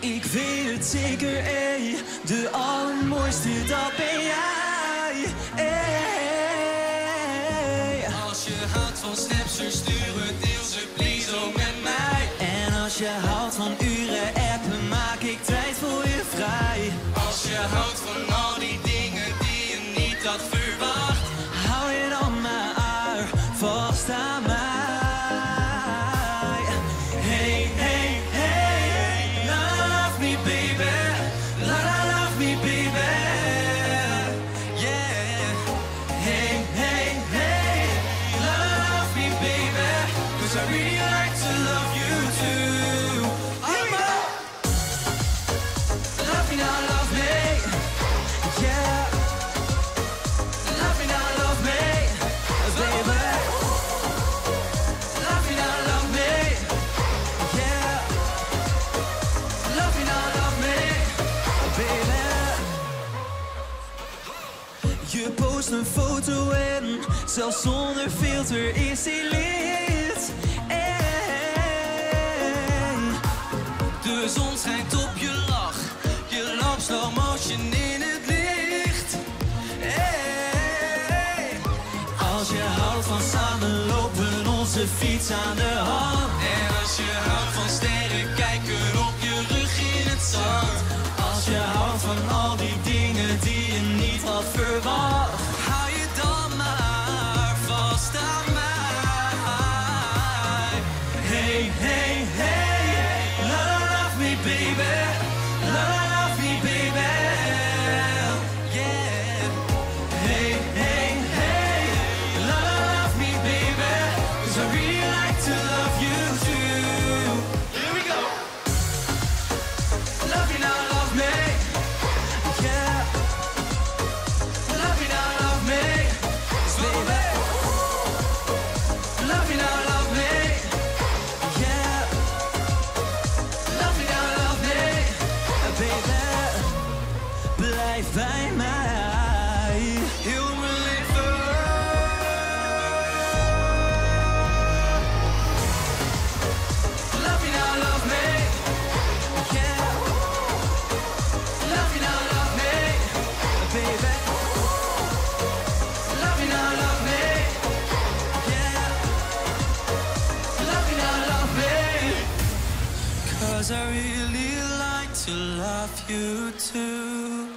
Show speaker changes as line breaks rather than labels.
Ik weet het zeker, ey. De allermooiste, dat ben jij, ey.
Als je houdt van snaps, stuur het deel ze please ook met mij.
En als je houdt van uren appen, maak ik tijd voor je vrij.
Als je houdt van al die dingen die je niet had verwacht,
hou je dan maar vast aan mij. Hey, hey, hey, love me baby, love me baby, yeah. Hey, hey, hey, love me baby, 'cause I really like to love you too. Here we go. Love me now, love me, yeah. Love me now, love me, baby. Love me now, love me, yeah. Love me now, love me, baby. Je post een foto en zelfs zonder filter is die lit.
de zon schijnt op je lach. Je loopt slow motion in het licht. Hey.
Als je houdt van samen lopen, onze fiets aan de hand.
En als je houdt van sterren kijken op je rug in het zand.
Als je houdt van al die dingen die je niet had verwacht,
hou je dan maar vast aan mij.
hey, hey, hey, love me baby, love me baby, yeah. Hey, hey, hey, love me baby, 'cause I really like to love you too. Here we go. Love me now, love me, yeah. Love me now, love me, baby. Love me now, love me, yeah. Love me now, love me, baby. Blijf bij mij.
Heel mijn leven.
Love me now, love me, yeah. Love me now, love me, baby. Love me now, love me, yeah. Love me now, love me,
'Cause I really like to love you too.